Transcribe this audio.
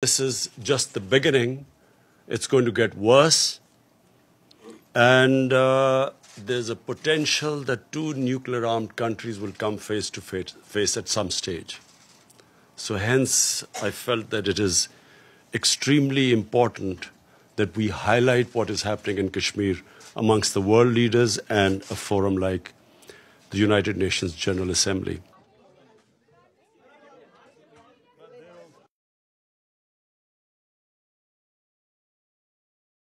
This is just the beginning. It's going to get worse. And there's a potential that two nuclear-armed countries will come face to face at some stage. So hence, I felt that it is extremely important that we highlight what is happening in Kashmir amongst the world leaders and a forum like the United Nations General Assembly.